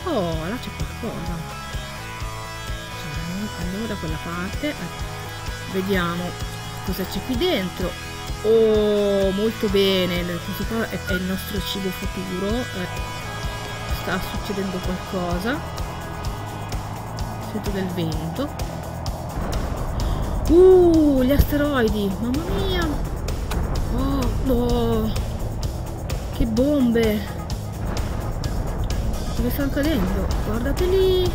Oh, là c'è qualcosa. Cioè, andiamo da quella parte. Vediamo cosa c'è qui dentro. Oh, molto bene. Questo qua è il nostro cibo futuro. Sta succedendo qualcosa. Sento del vento. Gli asteroidi. Mamma mia. Oh, no. Che bombe. Dove stanno cadendo? Guardate lì.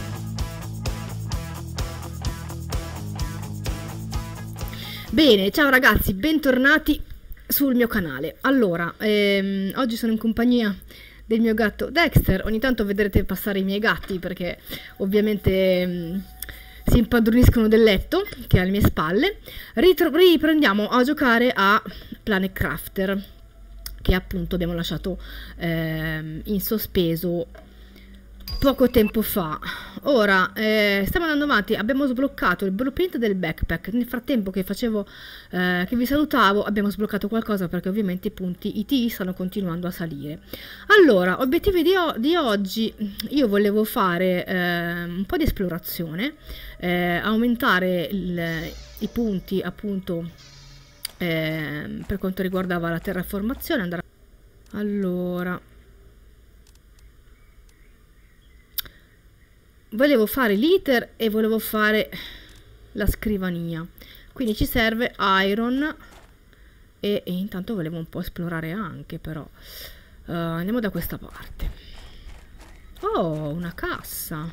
Bene, ciao ragazzi, bentornati sul mio canale. Allora, oggi sono in compagnia del mio gatto Dexter. Ogni tanto vedrete passare i miei gatti perché ovviamente si impadroniscono del letto che è alle mie spalle. Riprendiamo a giocare a Planet Crafter, che appunto abbiamo lasciato in sospeso poco tempo fa. Ora stiamo andando avanti, abbiamo sbloccato il blueprint del backpack. Nel frattempo che facevo che vi salutavo, abbiamo sbloccato qualcosa perché ovviamente i punti IT stanno continuando a salire. Allora, obiettivi di oggi: io volevo fare un po' di esplorazione, aumentare i punti appunto per quanto riguardava la terraformazione. Allora, volevo fare l'iter e volevo fare la scrivania, quindi ci serve iron e intanto volevo un po' esplorare anche, però andiamo da questa parte. Oh, una cassa,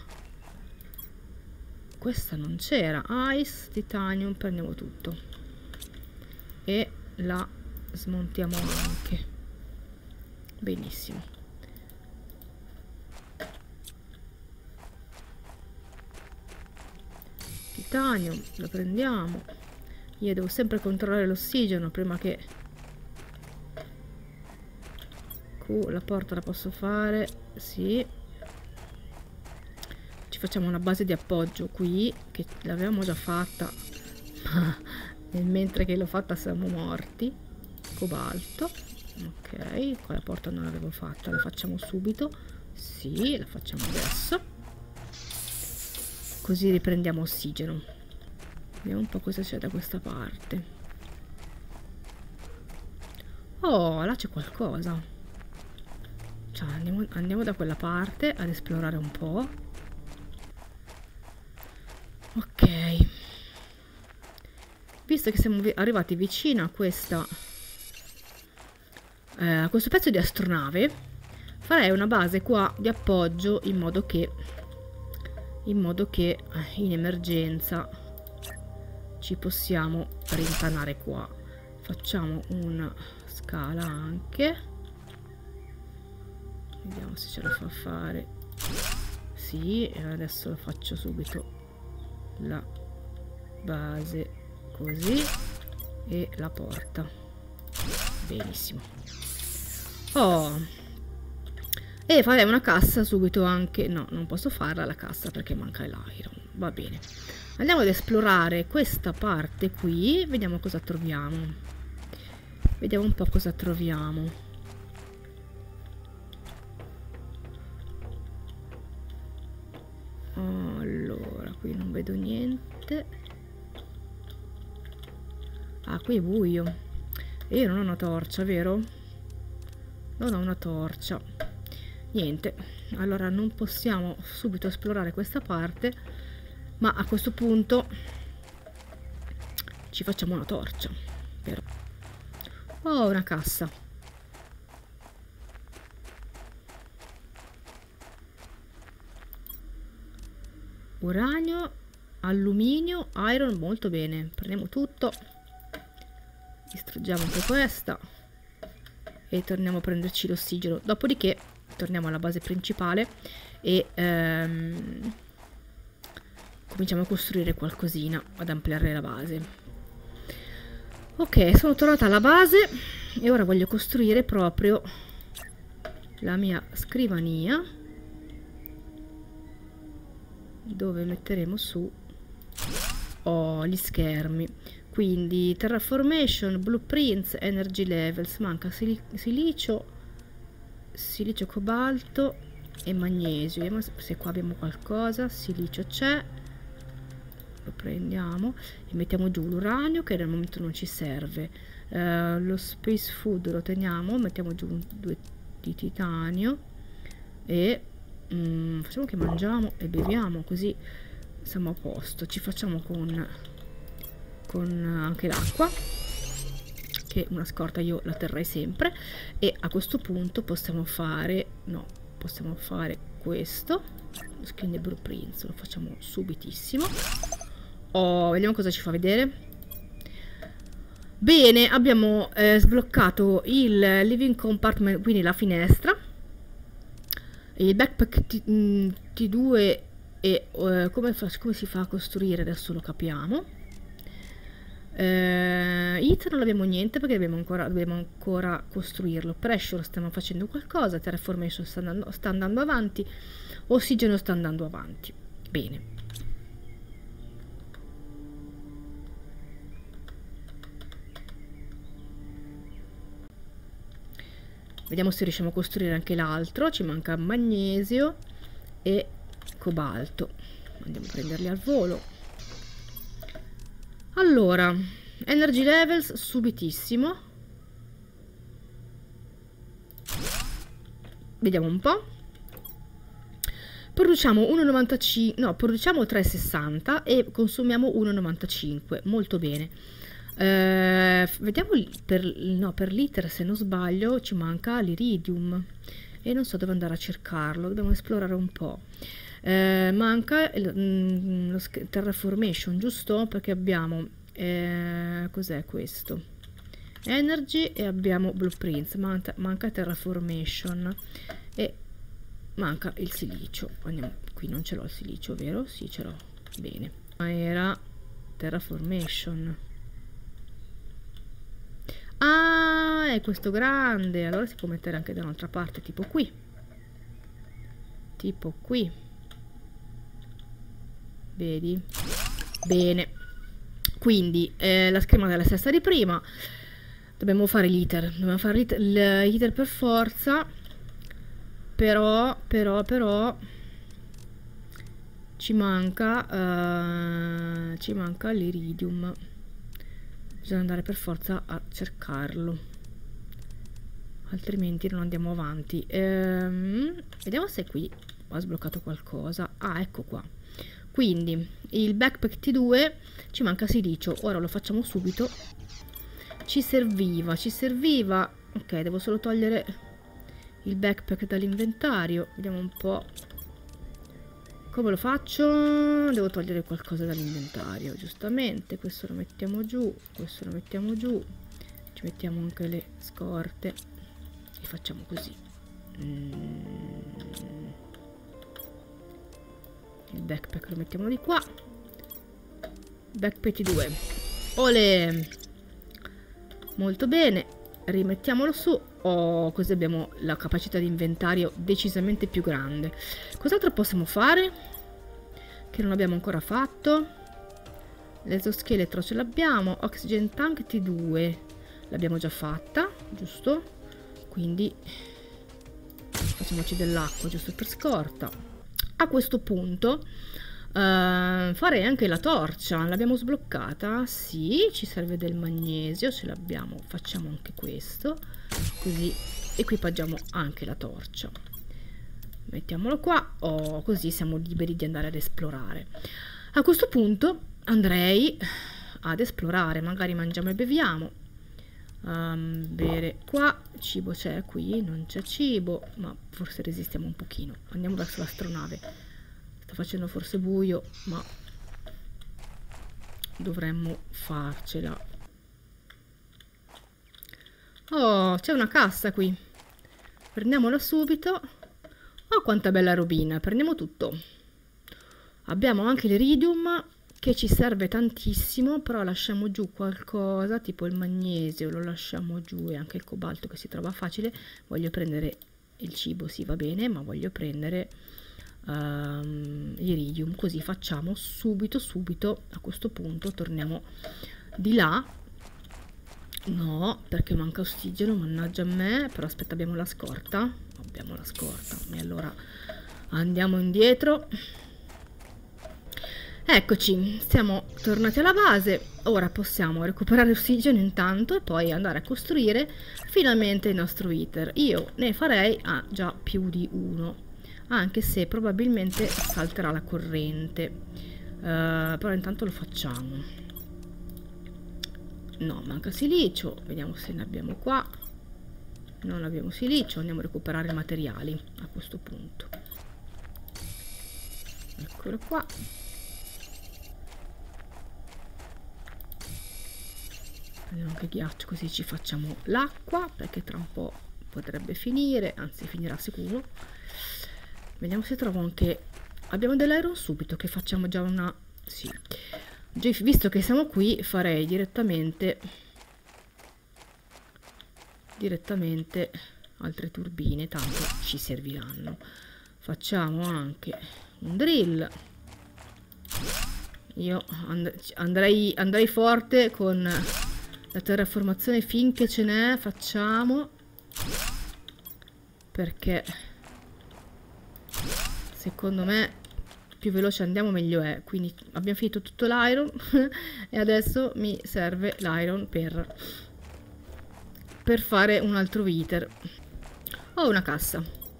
questa non c'era. Ice, titanium, prendiamo tutto e la smontiamo anche. Benissimo. Titanium lo prendiamo. Io devo sempre controllare l'ossigeno prima che la porta la posso fare. Sì, ci facciamo una base di appoggio qui che l'avevamo già fatta ma mentre che l'ho fatta siamo morti. Cobalto, ok, qua la porta non l'avevo fatta, la facciamo subito. Sì, la facciamo adesso, così riprendiamo ossigeno. Vediamo un po' cosa c'è da questa parte. Oh, là c'è qualcosa. Cioè, andiamo da quella parte ad esplorare un po'. Ok, visto che siamo arrivati vicino a questo pezzo di astronave, farei una base qua di appoggio in modo che in emergenza ci possiamo rintanare qua. Facciamo una scala anche, vediamo se ce la fa fare. Sì, e adesso lo faccio subito la base così e la porta. Benissimo. Oh, e farei una cassa subito anche. No, non posso farla la cassa perché manca l'iron. Va bene, andiamo ad esplorare questa parte qui, vediamo cosa troviamo. Vediamo un po' cosa troviamo. Allora, qui non vedo niente. Ah, qui è buio e io non ho una torcia, vero? Non ho una torcia. Niente, allora non possiamo subito esplorare questa parte, ma a questo punto ci facciamo una torcia. Però oh, una cassa. Uranio, alluminio, iron, molto bene, prendiamo tutto, distruggiamo anche questa e torniamo a prenderci l'ossigeno. Dopodiché torniamo alla base principale e cominciamo a costruire qualcosina, ad ampliare la base. Ok, sono tornata alla base e ora voglio costruire proprio la mia scrivania, dove metteremo su gli schermi. Quindi terraformation, blueprints, energy levels, manca silicio, cobalto e magnesio. Vediamo se qua abbiamo qualcosa. Silicio c'è, lo prendiamo e mettiamo giù l'uranio, che nel momento non ci serve. Lo space food lo teniamo, mettiamo giù 2 di titanio e facciamo che mangiamo e beviamo, così siamo a posto. Ci facciamo con anche l'acqua, che una scorta io la terrei sempre, e a questo punto possiamo fare questo, lo skin dei blueprints, lo facciamo subitissimo. Vediamo cosa ci fa vedere. Bene, abbiamo sbloccato il living compartment, quindi la finestra, il backpack T2 e come si fa a costruire adesso lo capiamo. Heat non abbiamo niente perché dobbiamo ancora costruirlo. Pressure stiamo facendo qualcosa, terraformation sta andando avanti, ossigeno sta andando avanti. Bene. Vediamo se riusciamo a costruire anche l'altro. Ci manca magnesio e cobalto. Andiamo a prenderli al volo. Allora, energy levels subitissimo. Vediamo un po'. Produciamo 1,95, no, produciamo 3,60 e consumiamo 1,95. Molto bene. Vediamo per l'iter, se non sbaglio ci manca l'iridium e non so dove andare a cercarlo, dobbiamo esplorare un po'. Manca lo terraformation, giusto? Perché abbiamo cos'è questo? Energy e abbiamo blueprints. Manca terraformation e manca il silicio. Andiamo, qui non ce l'ho il silicio, vero? Sì, ce l'ho. Bene. Era terraformation. Ah, è questo grande. Allora si può mettere anche da un'altra parte, tipo qui. Tipo qui. Vedi? Bene. Quindi la schermata è la stessa di prima. Dobbiamo fare l'iter. Dobbiamo fare l'iter per forza. Però ci manca l'iridium. Bisogna andare per forza a cercarlo, altrimenti non andiamo avanti. Vediamo se qui ho sbloccato qualcosa. Ah, ecco qua. Quindi il backpack T2 ci manca silicio. Ora lo facciamo subito. Ci serviva. Ok, devo solo togliere il backpack dall'inventario. Vediamo un po' come lo faccio. Devo togliere qualcosa dall'inventario, giustamente. Questo lo mettiamo giù, questo lo mettiamo giù, ci mettiamo anche le scorte e facciamo così. Il backpack lo mettiamo di qua. Backpack 2. Olè! Molto bene. Rimettiamolo su. Così abbiamo la capacità di inventario decisamente più grande. Cos'altro possiamo fare che non abbiamo ancora fatto? L'esoscheletro ce l'abbiamo. Oxygen tank T2 l'abbiamo già fatta, giusto? Quindi facciamoci dell'acqua giusto per scorta. A questo punto farei anche la torcia. L'abbiamo sbloccata? Sì, ci serve del magnesio, ce l'abbiamo. Facciamo anche questo, così equipaggiamo anche la torcia. Mettiamolo qua, così siamo liberi di andare ad esplorare. A questo punto andrei ad esplorare, magari mangiamo e beviamo. Bere qua, cibo c'è qui, non c'è cibo, ma forse resistiamo un pochino. Andiamo verso l'astronave. Sta facendo forse buio, ma dovremmo farcela. Oh, c'è una cassa qui. Prendiamola subito. Oh, quanta bella robina, prendiamo tutto. Abbiamo anche l'iridium che ci serve tantissimo, però lasciamo giù qualcosa, tipo il magnesio lo lasciamo giù e anche il cobalto che si trova facile. Voglio prendere il cibo, sì, va bene, ma voglio prendere l'iridium, così facciamo subito. A questo punto torniamo di là. No, perché manca ossigeno, mannaggia a me. Però aspetta, abbiamo la scorta. abbiamo la scorta. E allora andiamo indietro. Eccoci, siamo tornati alla base. Ora possiamo recuperare ossigeno intanto e poi andare a costruire finalmente il nostro ITER. Io ne farei già più di uno, anche se probabilmente salterà la corrente, però intanto lo facciamo. No, manca silicio, vediamo se ne abbiamo qua. Non abbiamo silicio, andiamo a recuperare i materiali a questo punto. Eccolo qua. Prendiamo anche ghiaccio, così ci facciamo l'acqua, perché tra un po' potrebbe finire, anzi finirà sicuro. Vediamo se trovo anche... Abbiamo dell'iron subito, che facciamo già una... Sì. Visto che siamo qui, farei direttamente altre turbine, tanto ci serviranno. Facciamo anche un drill. Io andrei forte con la terraformazione finché ce n'è, facciamo, perché secondo me più veloce andiamo meglio è. Quindi abbiamo finito tutto l'iron e adesso mi serve l'iron per fare un altro ITER. Ho una cassa.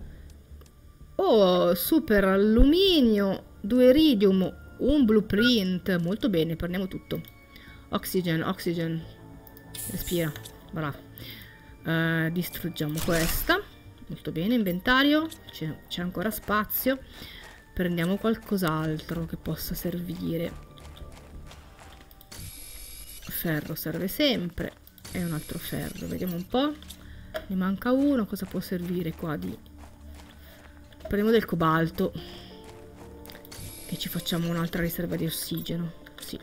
Oh, super alluminio, 2 iridium, un blueprint. Molto bene, prendiamo tutto. Oxygen. Respira. Bravo. Distruggiamo questa. Molto bene, inventario. C'è ancora spazio. Prendiamo qualcos'altro che possa servire. Ferro serve sempre. E un altro ferro. Vediamo un po'. Ne manca uno. Cosa può servire qua di... Prendiamo del cobalto. E ci facciamo un'altra riserva di ossigeno. Sì.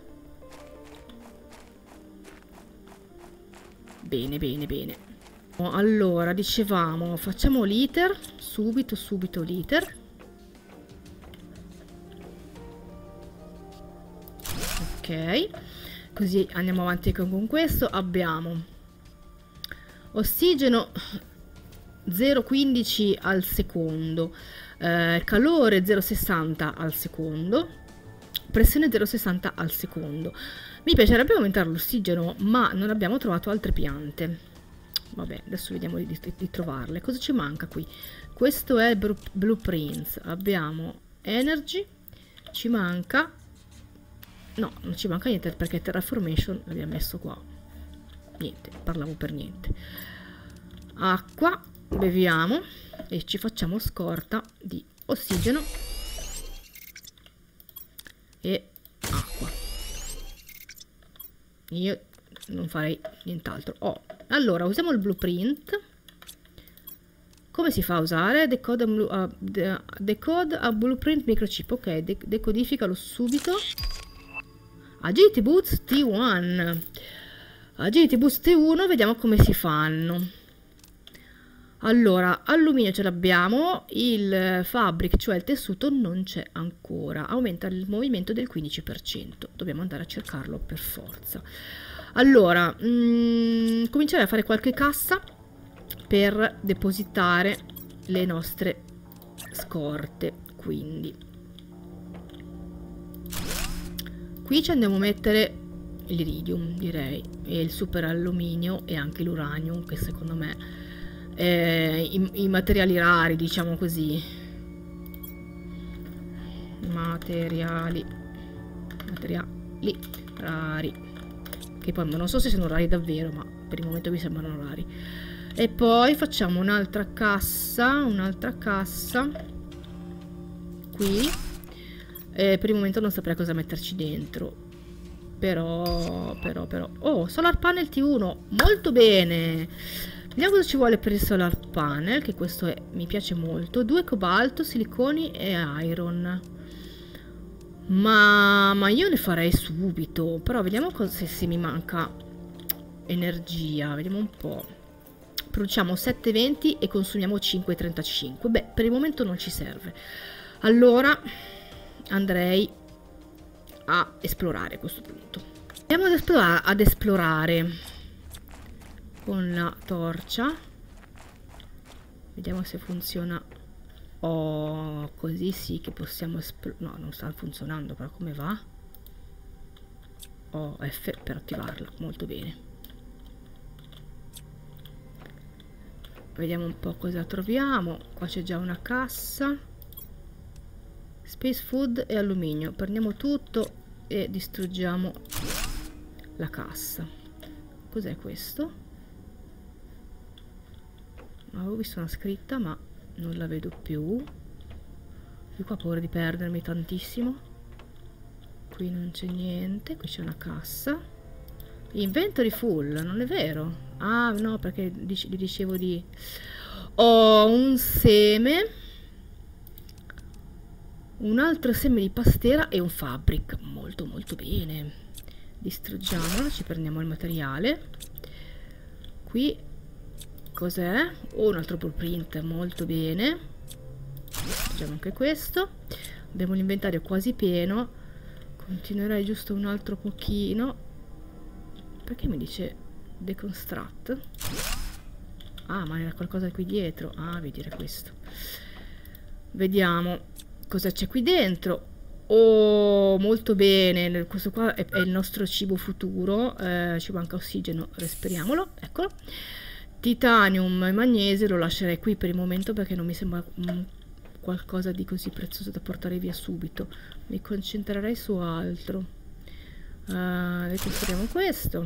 Bene. Allora, dicevamo, facciamo l'ITER. Subito l'ITER. Ok. Così andiamo avanti con questo. Abbiamo ossigeno 0,15 al secondo, calore 0,60 al secondo, pressione 0,60 al secondo. Mi piacerebbe aumentare l'ossigeno, ma non abbiamo trovato altre piante. Vabbè, adesso vediamo di trovarle. Cosa ci manca qui? Questo è blueprints. Abbiamo energy. Ci manca... No, non ci manca niente perché terraformation l'abbiamo messo qua. Niente, parlavo per niente. Acqua. Beviamo e ci facciamo scorta di ossigeno e acqua. Io non farei nient'altro. Allora usiamo il blueprint. Come si fa a usare? Decode a blueprint microchip. Ok, decodificalo subito. Agility Boost T1. Agility Boost T1, vediamo come si fanno. Allora, alluminio ce l'abbiamo, il fabric, cioè il tessuto, non c'è ancora. Aumenta il movimento del 15%. Dobbiamo andare a cercarlo per forza. Allora, comincerei a fare qualche cassa per depositare le nostre scorte. Quindi, qui ci andiamo a mettere l'iridium, direi, e il super alluminio e anche l'uranium, che secondo me... I materiali rari, diciamo così. Materiali rari, che poi non so se sono rari davvero, ma per il momento mi sembrano rari. E poi facciamo un'altra cassa qui. Per il momento non saprei cosa metterci dentro, però oh, solar panel T1, molto bene. Vediamo cosa ci vuole per il solar panel, che questo è, mi piace molto. 2 cobalto, siliconi e iron. Ma io ne farei subito. Però vediamo se mi manca energia. Vediamo un po'. Produciamo 7,20 e consumiamo 5,35. Beh, per il momento non ci serve. Allora andrei a esplorare a questo punto. Andiamo ad esplorare con la torcia. Vediamo se funziona. Oh, così sì che possiamo no, non sta funzionando, però come va? Oh, F per attivarla, molto bene. Vediamo un po' cosa troviamo. Qua c'è già una cassa. Space food e alluminio. Prendiamo tutto e distruggiamo la cassa. Cos'è questo? Avevo visto una scritta ma non la vedo più. Io qua ho paura di perdermi tantissimo. Qui non c'è niente. Qui c'è una cassa. Inventory full, non è vero? Ah no, perché gli dicevo di... Ho un seme, un altro seme di pastera e un fabric. Molto molto bene. Distruggiamolo, ci prendiamo il materiale. Qui cos'è? Oh, un altro blueprint, molto bene. Distruggiamo anche questo. Abbiamo l'inventario quasi pieno. Continuerei giusto un altro pochino. Perché mi dice deconstruct? Ah, ma era qualcosa qui dietro. Ah, vedi, era questo. Vediamo cosa c'è qui dentro. Oh, molto bene. Questo qua è il nostro cibo futuro. Ci manca ossigeno, respiriamolo. Eccolo. Titanium e magnesio lo lascerei qui per il momento perché non mi sembra qualcosa di così prezioso da portare via subito. Mi concentrerei su altro. Ricostruiamo questo.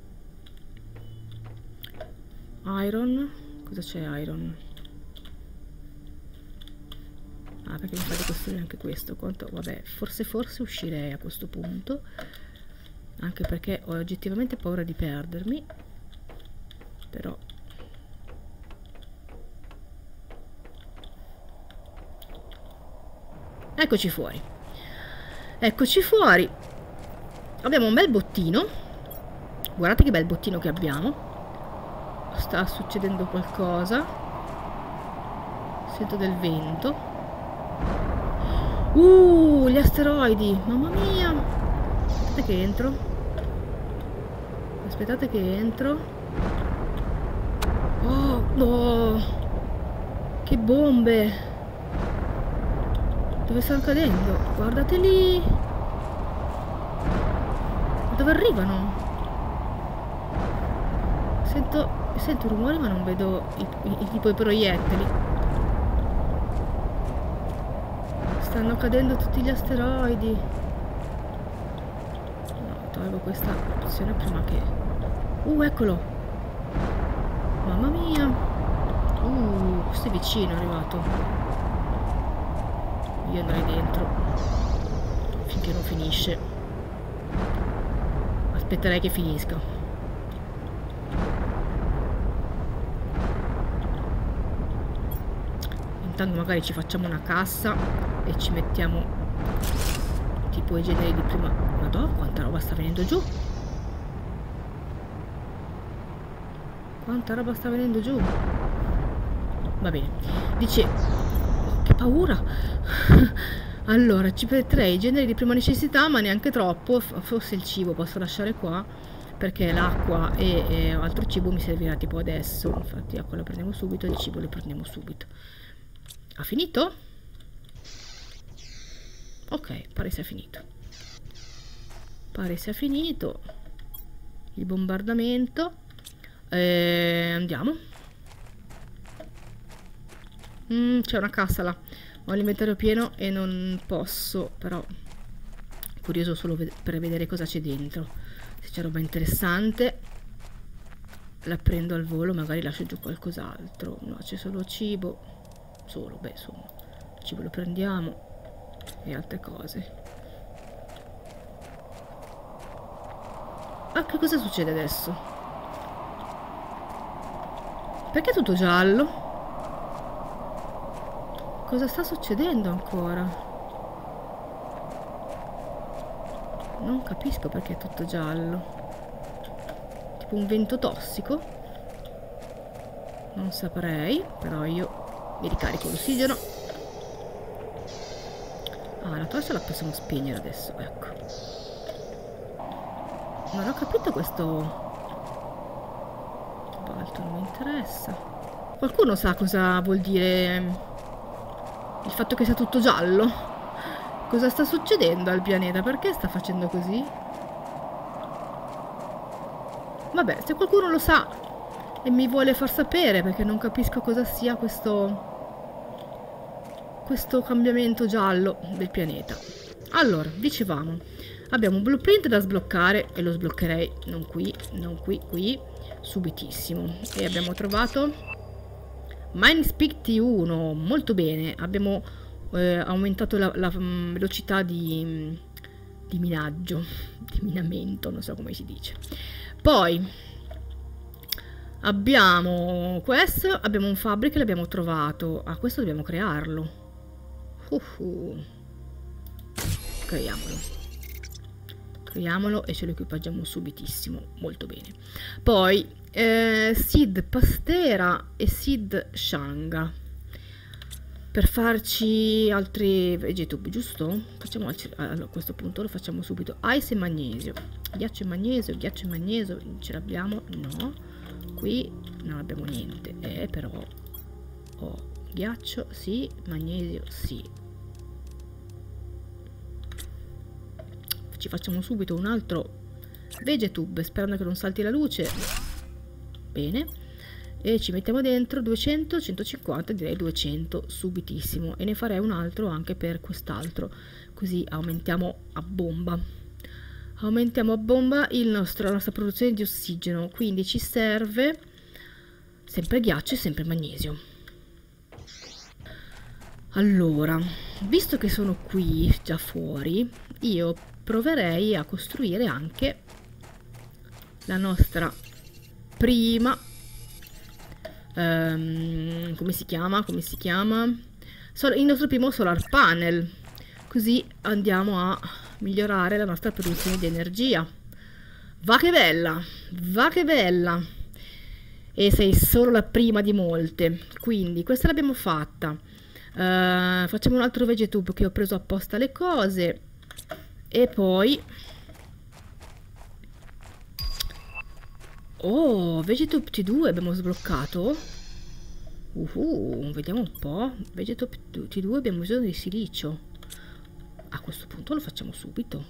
Iron. Cosa c'è iron? Ah, perché mi fa ricostruire anche questo. Quanto, vabbè, forse uscirei a questo punto. Anche perché ho oggettivamente paura di perdermi. Però eccoci fuori. Eccoci fuori. Abbiamo un bel bottino. Guardate che bel bottino che abbiamo. Sta succedendo qualcosa. Sento del vento. Gli asteroidi. Mamma mia. Aspettate che entro. Aspettate che entro. Oh, no. Che bombe. Dove stanno cadendo? Guardate lì. Dove arrivano? Sento rumori ma non vedo tipo i proiettili. Stanno cadendo tutti gli asteroidi. No, tolgo questa opzione prima che... eccolo. Mamma mia. Questo è vicino, è arrivato. Io andrei dentro finché non finisce. Aspetterei che finisca. Intanto magari ci facciamo una cassa e ci mettiamo tipo i generi di prima. Madonna, quanta roba sta venendo giù. Quanta roba sta venendo giù. Va bene. Dice... Che paura. Allora, ci metterei i generi di prima necessità, ma neanche troppo. Forse il cibo posso lasciare qua, perché l'acqua e altro cibo mi servirà tipo adesso. Infatti l'acqua la prendiamo subito e il cibo lo prendiamo subito. Ha finito? Ok, pare sia finito. Pare sia finito il bombardamento. Andiamo. C'è una cassa là. Ho l'inventario pieno e non posso, però curioso solo per vedere cosa c'è dentro. Se c'è roba interessante la prendo al volo, magari lascio giù qualcos'altro. No, c'è solo cibo. Solo, beh, insomma, il cibo lo prendiamo e altre cose. Ah, che cosa succede adesso? Perché è tutto giallo? Cosa sta succedendo ancora? Non capisco perché è tutto giallo. Tipo un vento tossico? Non saprei, però io mi ricarico l'ossigeno. Ah, la torcia la possiamo spegnere adesso, ecco. Non ho capito questo... Cobalto non mi interessa. Qualcuno sa cosa vuol dire il fatto che sia tutto giallo? Cosa sta succedendo al pianeta? Perché sta facendo così? Vabbè, se qualcuno lo sa e mi vuole far sapere, perché non capisco cosa sia questo cambiamento giallo del pianeta. Allora, dicevamo, abbiamo un blueprint da sbloccare e lo sbloccherei non qui, non qui, qui, subitissimo. E abbiamo trovato Minespeak T1, molto bene, abbiamo aumentato la velocità di minaggio, di minamento, non so come si dice. Poi abbiamo questo, abbiamo un fabric, l'abbiamo trovato. Ah, questo dobbiamo crearlo. Creiamolo e ce lo equipaggiamo subitissimo, molto bene. Poi Seed Pastera e Seed Shanga per farci altri vegetub, giusto? Facciamo allora, a questo punto lo facciamo subito. Ice e magnesio, ghiaccio e magnesio ce l'abbiamo? No, qui non abbiamo niente, però ghiaccio sì, magnesio sì. Ci facciamo subito un altro vegetub sperando che non salti la luce. Bene, e ci mettiamo dentro 200, 150, direi 200 subitissimo, e ne farei un altro anche per quest'altro, così aumentiamo a bomba la nostra produzione di ossigeno. Quindi ci serve sempre ghiaccio e sempre magnesio. Allora, visto che sono qui già fuori, io proverei a costruire anche la nostra prima come si chiama? Il nostro primo solar panel, così andiamo a migliorare la nostra produzione di energia. Va che bella, va che bella! E sei solo la prima di molte. Quindi questa l'abbiamo fatta. Facciamo un altro vegetube che ho preso apposta le cose. E poi Vegetube T2 abbiamo sbloccato. Vediamo un po'. Vegetube T2 abbiamo bisogno di silicio. A questo punto lo facciamo subito.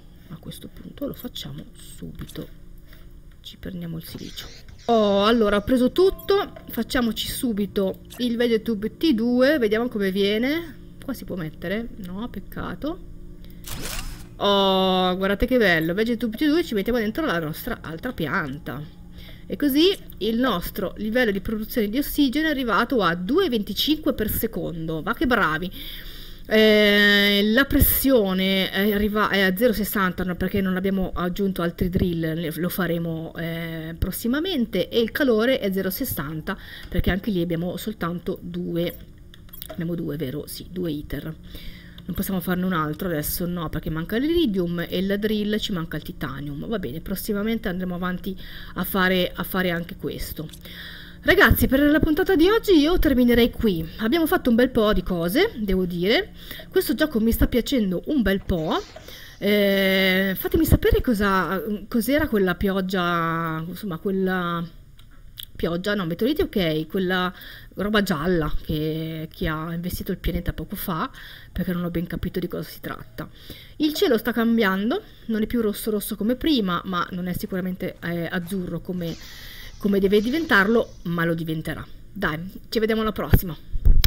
Ci prendiamo il silicio. Allora ho preso tutto. Facciamoci subito il Vegetube T2. Vediamo come viene. Qua si può mettere? No, peccato. Guardate che bello. Vegetube T2, ci mettiamo dentro la nostra altra pianta. E così il nostro livello di produzione di ossigeno è arrivato a 2,25 per secondo. Va che bravi! La pressione è a 0,60, no, perché non abbiamo aggiunto altri drill, lo faremo prossimamente. E il calore è 0,60 perché anche lì abbiamo soltanto due, vero? Sì, 2 iter. Non possiamo farne un altro adesso, no, perché manca l'iridium e il drill, ci manca il titanium. Va bene, prossimamente andremo avanti a fare anche questo. Ragazzi, per la puntata di oggi io terminerei qui. Abbiamo fatto un bel po' di cose, devo dire. Questo gioco mi sta piacendo un bel po'. Fatemi sapere cos'era quella pioggia, insomma, quella pioggia, no, meteoriti, ok, quella roba gialla che ha investito il pianeta poco fa, perché non ho ben capito di cosa si tratta. Il cielo sta cambiando, non è più rosso come prima, ma non è sicuramente azzurro come deve diventarlo, ma lo diventerà. Dai, ci vediamo alla prossima.